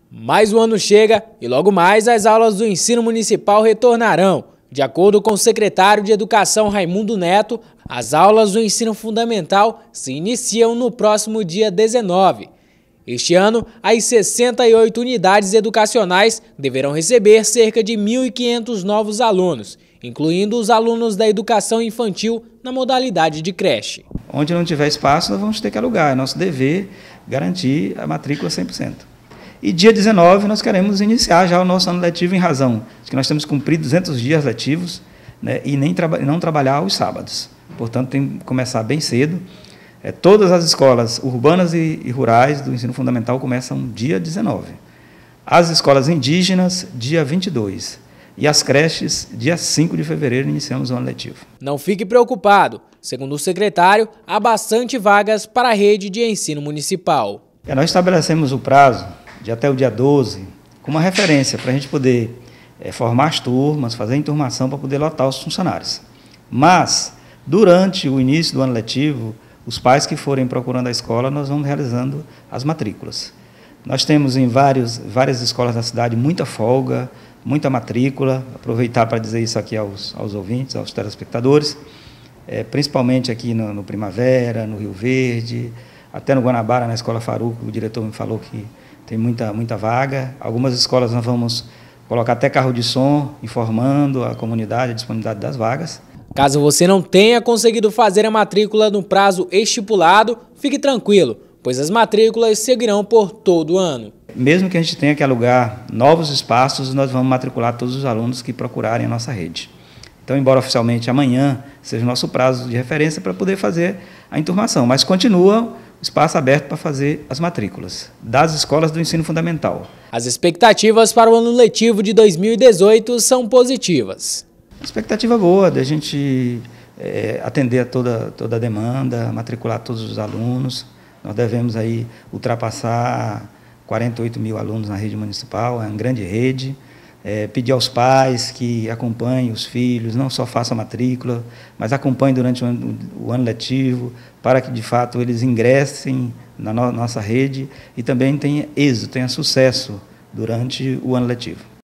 Mais um ano chega e logo mais as aulas do ensino municipal retornarão. De acordo com o secretário de Educação Raimundo Neto, as aulas do ensino fundamental se iniciam no próximo dia 19. Este ano, as 68 unidades educacionais deverão receber cerca de 1.500 novos alunos, incluindo os alunos da educação infantil na modalidade de creche. Onde não tiver espaço, nós vamos ter que alugar. É nosso dever garantir a matrícula 100%. E dia 19 nós queremos iniciar já o nosso ano letivo em razão de que nós temos cumprido 200 dias letivos, né, e não trabalhar aos sábados. Portanto, tem que começar bem cedo. Todas as escolas urbanas e rurais do ensino fundamental começam dia 19. As escolas indígenas, dia 22. E as creches, dia 5 de fevereiro, iniciamos o ano letivo. Não fique preocupado. Segundo o secretário, há bastante vagas para a rede de ensino municipal. Nós estabelecemos o prazo de até o dia 12 como uma referência para a gente poder formar as turmas, fazer a enturmação para poder lotar os funcionários. Mas, durante o início do ano letivo, os pais que forem procurando a escola, nós vamos realizando as matrículas. Nós temos em várias escolas da cidade muita folga, muita matrícula. Aproveitar para dizer isso aqui aos ouvintes, aos telespectadores, principalmente aqui no Primavera, no Rio Verde, até no Guanabara, na Escola Faruco, o diretor me falou que tem muita vaga. Algumas escolas nós vamos colocar até carro de som, informando a comunidade a disponibilidade das vagas. Caso você não tenha conseguido fazer a matrícula no prazo estipulado, fique tranquilo, pois as matrículas seguirão por todo o ano. Mesmo que a gente tenha que alugar novos espaços, nós vamos matricular todos os alunos que procurarem a nossa rede. Então, embora oficialmente amanhã seja o nosso prazo de referência para poder fazer a enturmação, mas continua o espaço aberto para fazer as matrículas das escolas do ensino fundamental. As expectativas para o ano letivo de 2018 são positivas. Expectativa boa da gente atender a toda a demanda, matricular todos os alunos. Nós devemos aí ultrapassar 48 mil alunos na rede municipal, é uma grande rede. Pedir aos pais que acompanhem os filhos, não só façam a matrícula, mas acompanhem durante o ano letivo, para que, de fato, eles ingressem na nossa rede e também tenham êxito, tenham sucesso durante o ano letivo.